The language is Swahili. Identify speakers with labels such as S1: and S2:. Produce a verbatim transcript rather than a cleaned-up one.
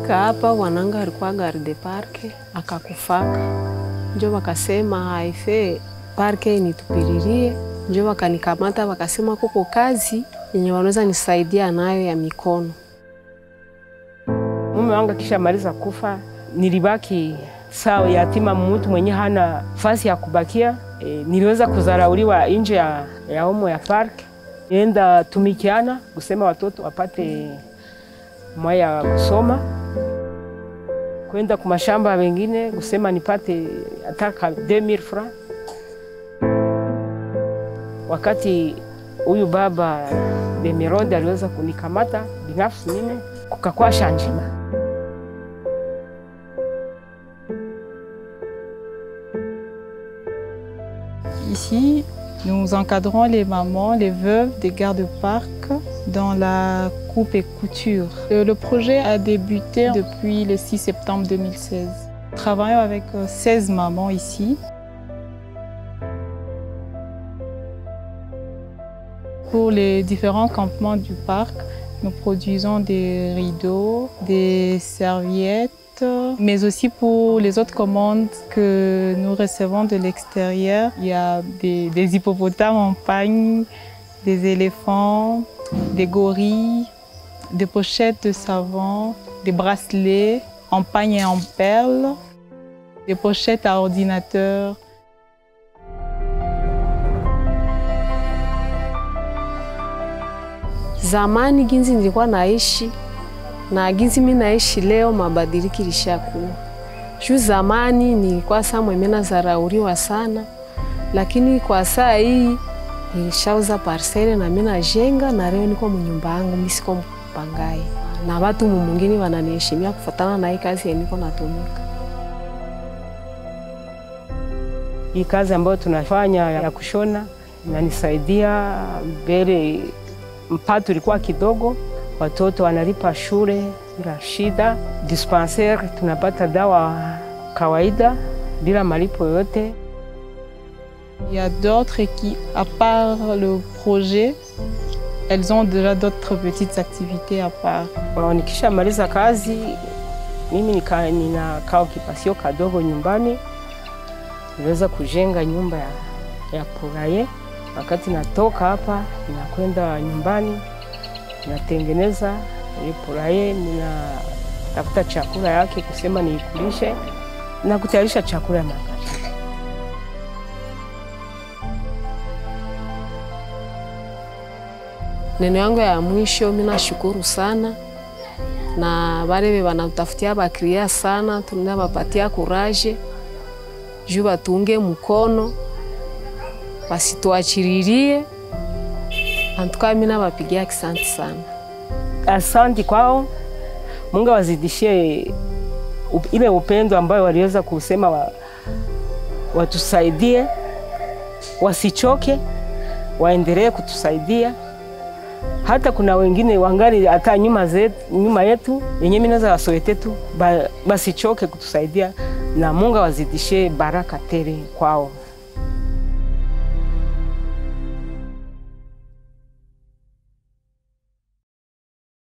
S1: Kufika hapa wananga alikuwa garde parke akakufaka. Njo wakasema haife parke nitupiririe. Njo wakanikamata wakasema kuko kazi yenye wanaweza nisaidia nayo ya mikono.
S2: Mume wangu kisha maliza kufa, nilibaki sawa yatima, mtu mwenye hana fasi ya kubakia. E, niliweza kuzarauliwa nje ya, ya omo ya park. Nienda tumikiana kusema watoto wapate mwaya kusoma. Kwenda kumashamba wengine kusema nipate ataka deux mille francs. Wakati huyu baba Bemirode aliweza kunikamata binafsi mimi, kukakuwa shanjima.
S3: Ici, nous encadrons les mamans, les veuves des gardes-parcs dans la coupe et couture. Le projet a débuté depuis le six septembre deux mille seize. Nous travaillons avec seize mamans ici. Pour les différents campements du parc, nous produisons des rideaux, des serviettes, mais aussi pour les autres commandes que nous recevons de l'extérieur. Il y a des, des hippopotames en pagne, des éléphants, des gorilles, des pochettes de savon, des bracelets en pagne et en perles, des pochettes à ordinateur.
S1: Zamani ginzi nilikuwa naishi na ginzi mimi naishi leo mabadiliko ilishakuwa. Juu zamani nilikuwa samwe mimi nazarauriwa sana, lakini kwa saa hii nilishauza parcele na mimi najenga na leo niko mnyumba yangu, mimi siko mpangai. Na watu mwingine wananiheshimia kufuatana na hii kazi niko natumika.
S2: Hii kazi ambayo tunafanya ya kushona inanisaidia mbele. Mpato ilikuwa kidogo, watoto wanalipa shule bila shida. Dispensaire tunapata dawa kawaida bila malipo yote.
S3: Il y a d'autres qui, à part le projet, elles ont déjà d'autres petites activités à part.
S2: Nikisha maliza kazi, mimi nika nina kao kipasio kadogo nyumbani. Niweza kujenga nyumba ya, ya poulailler. Wakati natoka hapa, ninakwenda nyumbani, ninatengeneza ile poulailler, ninatafuta chakula yake kusema niikulishe na kutayarisha chakula ya makati.
S1: Neno yangu ya mwisho, mimi nashukuru sana na wale wanatafutia bakria sana, tunawapatia courage juu batunge mkono basituachiririe. Antuka mimi nawapigia asante sana.
S2: Asante kwao. Mungu wazidishie ile upendo ambayo waliweza kusema wa, watusaidie, wasichoke, waendelee kutusaidia. Hata kuna wengine wangali hata nyuma zetu, nyuma yetu, yenye mimi naweza wasoete tu basichoke kutusaidia, na Mungu wazidishie baraka tele kwao.